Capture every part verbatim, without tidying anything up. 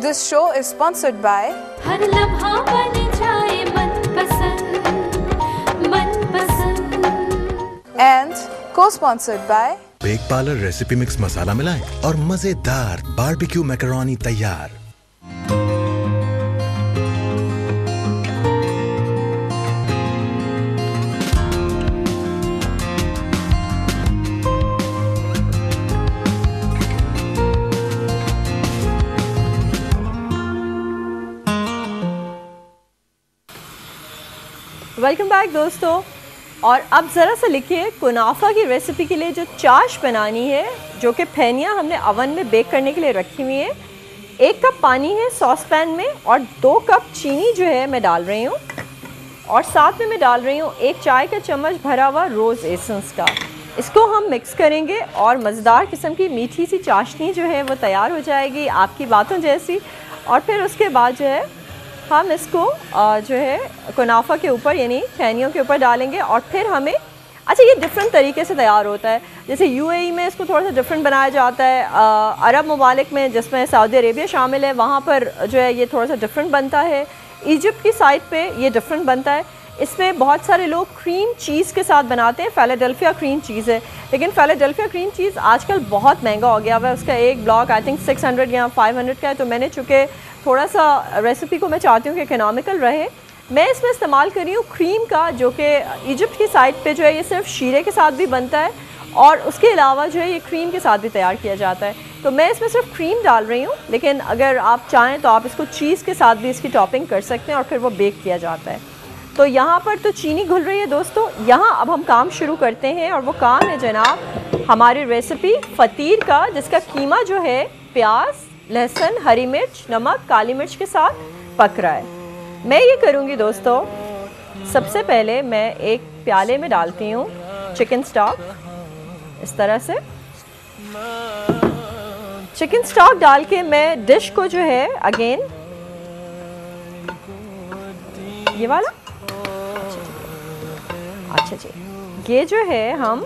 This show is sponsored by हर लम्हा बन जाए मनपसंद मनपसंद and co-sponsored by bake parlour recipe mix masala मिलाएं और मजेदार बारबेक्यू मैकरोनी तैयार। वेलकम बैक दोस्तों। और अब ज़रा सा लिखिए, कुनाफा की रेसिपी के लिए जो चाश बनानी है, जो कि फैनियाँ हमने अवन में बेक करने के लिए रखी हुई है, एक कप पानी है सॉस पैन में और दो कप चीनी जो है मैं डाल रही हूँ, और साथ में मैं डाल रही हूँ एक चाय का चम्मच भरा हुआ रोज़ एसेंस का। इसको हम मिक्स करेंगे और मज़ेदार किस्म की मीठी सी चाशनी जो है वो तैयार हो जाएगी आपकी बातों जैसी। और फिर उसके बाद जो है हम इसको जो है कुनाफा के ऊपर यानी फैनियों के ऊपर डालेंगे। और फिर हमें अच्छा, ये डिफरेंट तरीके से तैयार होता है। जैसे यूएई में इसको थोड़ा सा डिफरेंट बनाया जाता है, अरब ममालिक में जिसमें सऊदी अरेबिया शामिल है वहाँ पर जो है ये थोड़ा सा डिफरेंट बनता है। इजिप्ट की साइड पे ये डिफरेंट बनता है। इसमें बहुत सारे लोग क्रीम चीज़ के साथ बनाते हैं, फ़िलाडेल्फिया क्रीम चीज़ है, लेकिन फ़िलाडेल्फिया क्रीम चीज़ आजकल बहुत महंगा हो गया हुआ है। उसका एक block I think six hundred या फाइव हंड्रेड का है। तो मैंने चूँकि थोड़ा सा रेसिपी को मैं चाहती हूँ कि इकोनॉमिकल रहे, मैं इसमें इस्तेमाल कर रही हूँ क्रीम का, जो कि इजिप्ट की साइड पे जो है ये सिर्फ शीरे के साथ भी बनता है और उसके अलावा जो है ये क्रीम के साथ भी तैयार किया जाता है। तो मैं इसमें सिर्फ क्रीम डाल रही हूँ, लेकिन अगर आप चाहें तो आप इसको चीज़ के साथ भी इसकी टॉपिंग कर सकते हैं और फिर वो बेक किया जाता है। तो यहाँ पर तो चीनी घुल रही है दोस्तों। यहाँ अब हम काम शुरू करते हैं और वो काम है जनाब हमारी रेसिपी फ़तीर का, जिसका कीमा जो है प्याज, लहसुन, हरी मिर्च, नमक, काली मिर्च के साथ पक रहा है। मैं ये करूँगी दोस्तों, सबसे पहले मैं एक प्याले में डालती हूँ चिकन स्टॉक, इस तरह से चिकन स्टॉक डाल के मैं डिश को जो है अगेन ये वाला अच्छा जी, ये जो है हम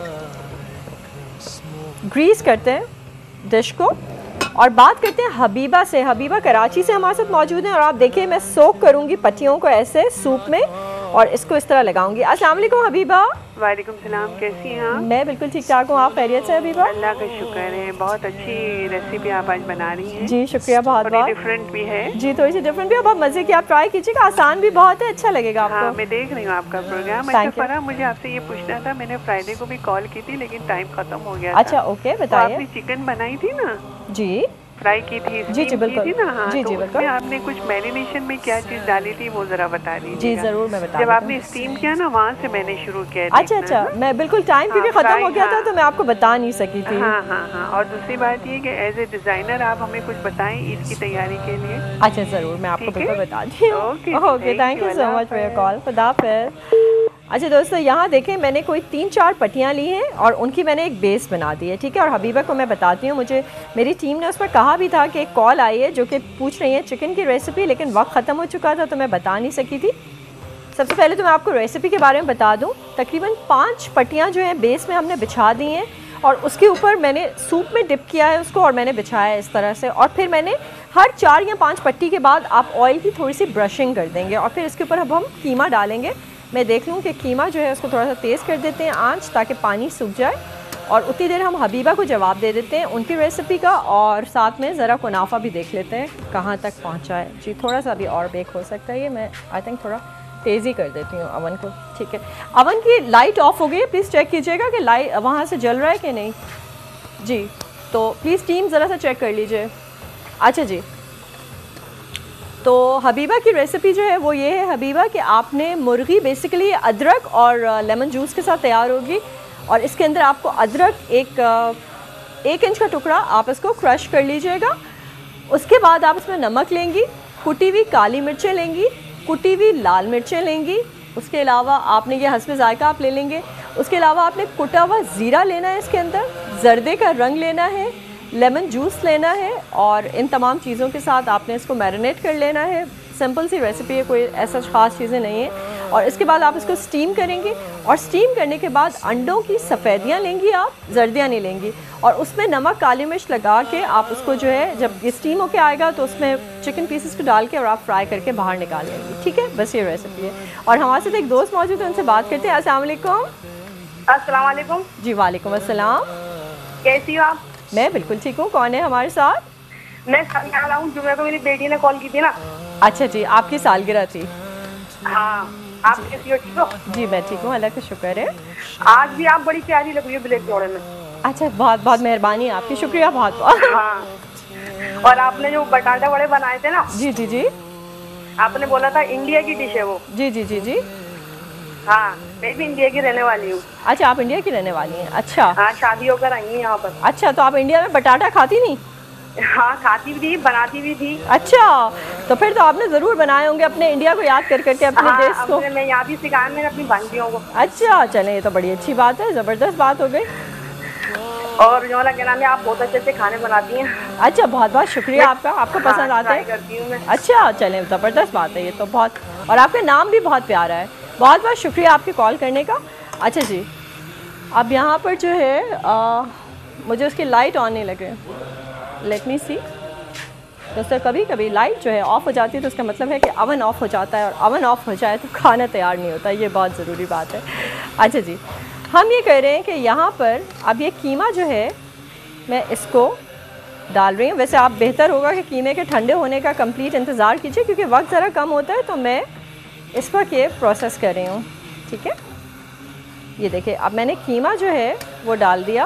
ग्रीस करते हैं डिश को। और बात करते हैं हबीबा से। हबीबा कराची से हमारे साथ मौजूद हैं और आप देखिए मैं सोक करूंगी पत्तियों को ऐसे सूप में और इसको इस तरह लगाऊंगी। अस्सलाम वालेकुम हबीबा। वालेकुम सलाम, कैसी हैं आप? मैं बिल्कुल ठीक ठाक हूँ, आप खैरियत से हबीबा? अल्लाह का शुक्र है, बहुत अच्छी रेसिपी आप आज बना रही हैं। जी शुक्रिया बहुत बहुत। डिफरेंट भी है जी, थोड़ी सी डिफरेंट भी है, बहुत मजे की, आप ट्राई कीजिएगा, आसान भी बहुत है, अच्छा लगेगा आपको। हाँ, मैं देख रही हूँ आपका प्रोग्राम। अच्छा फरा, मुझे आपसे ये पूछना था, मैंने फ्राइडे को भी कॉल की थी लेकिन टाइम खत्म हो गया। अच्छा ओके, बताइए। आपने चिकन बनाई थी ना? जी, फ्राई की थी, जी जी बिल्कुल थी ना? हाँ, जी तो जी बिल्कुल। आपने कुछ मैरिनेशन में क्या चीज डाली थी वो जरा बता दीजिए। जी जरूर मैं बता। जब आपने स्टीम किया ना वहाँ से मैंने शुरू किया। अच्छा अच्छा, मैं बिल्कुल टाइम क्योंकि खत्म हो गया था तो मैं आपको बता नहीं सकी थी। हाँ हाँ हाँ। और दूसरी बात ये कि एज ए डिजाइनर आप हमें कुछ बताएं ईद की तैयारी के लिए। अच्छा जरूर, मैं आपको बिल्कुल बता दी हूँ। Okay, thank you so much for your call. खुदा हाफिज़। अच्छा दोस्तों, यहाँ देखें मैंने कोई तीन चार पट्टियाँ ली हैं और उनकी मैंने एक बेस बना दी है, ठीक है। और हबीबा को मैं बताती हूँ, मुझे मेरी टीम ने उस पर कहा भी था कि एक कॉल आई है जो कि पूछ रही है चिकन की रेसिपी, लेकिन वक्त ख़त्म हो चुका था तो मैं बता नहीं सकी थी। सबसे पहले तो मैं आपको रेसिपी के बारे में बता दूँ। तकरीबन पाँच पट्टियाँ जो हैं बेस में हमने बिछा दी हैं और उसके ऊपर मैंने सूप में डिप किया है उसको और मैंने बिछाया है इस तरह से। और फिर मैंने हर चार या पाँच पट्टी के बाद आप ऑयल की थोड़ी सी ब्रशिंग कर देंगे और फिर इसके ऊपर अब हम कीमा डालेंगे। मैं देख लूँ कि कीमा जो है उसको थोड़ा सा तेज़ कर देते हैं आंच, ताकि पानी सूख जाए। और उतनी देर हम हबीबा को जवाब दे देते हैं उनकी रेसिपी का, और साथ में ज़रा कुनाफा भी देख लेते हैं कहाँ तक पहुँचा है। जी थोड़ा सा अभी और बेक हो सकता है, ये मैं आई थिंक थोड़ा तेज़ी कर देती हूँ अवन को, ठीक है। अवन की लाइट ऑफ हो गई है, प्लीज़ चेक कीजिएगा कि लाइट वहाँ से जल रहा है कि नहीं। जी तो प्लीज़ टीम ज़रा सा चेक कर लीजिए। अच्छा जी, तो हबीबा की रेसिपी जो है वो ये है हबीबा कि आपने मुर्गी बेसिकली अदरक और लेमन जूस के साथ तैयार होगी और इसके अंदर आपको अदरक एक एक इंच का टुकड़ा आप इसको क्रश कर लीजिएगा। उसके बाद आप इसमें नमक लेंगी, कुटी हुई काली मिर्चें लेंगी, कुटी हुई लाल मिर्चें लेंगी। उसके अलावा आपने ये हस्बे जायका आप ले लेंगे। उसके अलावा आपने कुटा हुआ ज़ीरा लेना है, इसके अंदर जर्दे का रंग लेना है, लेमन जूस लेना है और इन तमाम चीज़ों के साथ आपने इसको मैरिनेट कर लेना है। सिंपल सी रेसिपी है, कोई ऐसा ख़ास चीज़ें नहीं है। और इसके बाद आप इसको स्टीम करेंगी और स्टीम करने के बाद अंडों की सफ़ेदियाँ लेंगी आप, जर्दियाँ नहीं लेंगी, और उसमें नमक काली मिर्च लगा के आप उसको जो है जब ये स्टीम होके आएगा तो उसमें चिकन पीसेस को डाल के और आप फ्राई करके बाहर निकाल लेंगी। ठीक है, बस ये रेसिपी है। और हमारे साथ एक दोस्त मौजूद है, उनसे बात करते हैं। अस्सलाम वालेकुम। अस्सलाम वालेकुम। जी वालेकुम अस्सलाम। कैसी हो आप? मैं बिल्कुल ठीक हूँ। कौन है हमारे साथ? मैं समिया हूँ, जुमे को मेरी बेटी ने कॉल की थी ना। अच्छा जी, आपकी सालगिरह थी? हाँ, आप कैसी हो? ठीक हो? जी मैं ठीक हूँ, अल्लाह का शुक्र है। आज भी आप बड़ी प्यारी लग रही हो ब्लैक जोड़े में। अच्छा, बहुत बहुत मेहरबानी आपकी, शुक्रिया बहुत बहुत। हाँ, और आपने जो बटाटा वड़े बनाए थे ना। जी जी जी। आपने बोला था इंडिया की डिश है वो। जी जी जी जी। हाँ, मैं भी इंडिया की रहने वाली हूँ। अच्छा, आप इंडिया की रहने वाली हैं? अच्छा हाँ, शादी होकर आई हूँ यहाँ पर। अच्छा, तो आप इंडिया में बटाटा खाती नहीं? हाँ, खाती भी थी, बनाती भी थी। अच्छा, तो फिर तो आपने ज़रूर बनाए होंगे अपने इंडिया को याद कर करके, अपने हाँ, देश को। मैं यहाँ भी सिखाया मैंने अपनी भांजियों को। अच्छा, चलें, ये तो बड़ी अच्छी बात है, ज़बरदस्त बात हो गई। और जो ना क्या नाम है, आप बहुत अच्छे अच्छे खाने बनाती हैं। अच्छा, बहुत बहुत शुक्रिया आपका, आपको हाँ, पसंद आते हैं? करती हूँ मैं। अच्छा, चलें, ज़बरदस्त बात है ये तो बहुत। और आपका नाम भी बहुत प्यारा है। बहुत बहुत शुक्रिया आपके कॉल करने का। अच्छा जी, अब यहाँ पर जो है आ, मुझे उसकी लाइट ऑन नहीं लग रही। Let me see. दोस्तों, कभी कभी लाइट जो है ऑफ़ हो जाती है तो उसका मतलब है कि अवन ऑफ़ हो जाता है, और अवन ऑफ़ हो जाए तो खाना तैयार नहीं होता। ये बहुत ज़रूरी बात है। अच्छा जी, हम ये कह रहे हैं कि यहाँ पर अब ये कीमा जो है मैं इसको डाल रही हूँ। वैसे आप बेहतर होगा कि कीमे के ठंडे होने का कंप्लीट इंतज़ार कीजिए, क्योंकि वक्त ज़रा कम होता है, तो मैं इस वक्त ये प्रोसेस कर रही हूँ। ठीक है, ये देखिए, अब मैंने कीमा जो है वो डाल दिया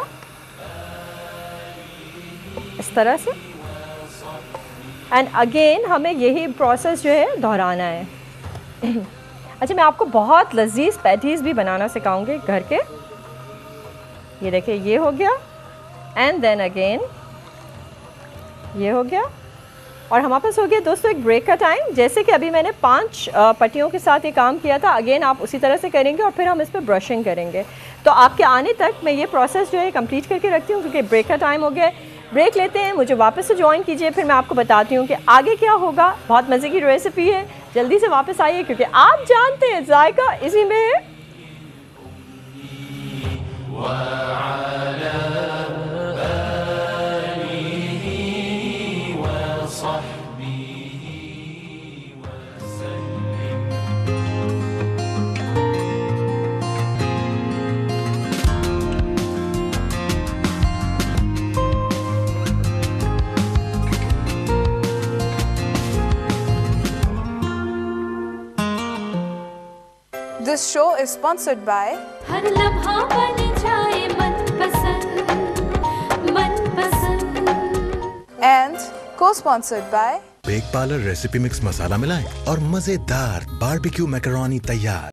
इस तरह से। एंड अगेन हमें यही प्रोसेस जो है दोहराना है। अच्छा, मैं आपको बहुत लजीज पैटीज़ भी बनाना सिखाऊंगी घर के। ये देखिए, ये हो गया, एंड देन अगेन ये हो गया, और हमारे पास हो गया दोस्तों एक ब्रेक का टाइम। जैसे कि अभी मैंने पांच पट्टियों के साथ ये काम किया था, अगेन आप उसी तरह से करेंगे और फिर हम इस पर ब्रशिंग करेंगे। तो आपके आने तक मैं ये प्रोसेस जो है कंप्लीट करके रखती हूँ, क्योंकि ब्रेक का टाइम हो गया है। ब्रेक लेते हैं, मुझे वापस से ज्वाइन कीजिए, फिर मैं आपको बताती हूँ कि आगे क्या होगा। बहुत मज़े की रेसिपी है, जल्दी से वापस आइए, क्योंकि आप जानते हैं जायका इसी में है। This show is sponsored by हर लम्हा बन जाए मनपसंद मनपसंद and co-sponsored by bake parlour recipe mix masala मिलाएं और मजेदार बारबेक्यू मैकरोनी तैयार।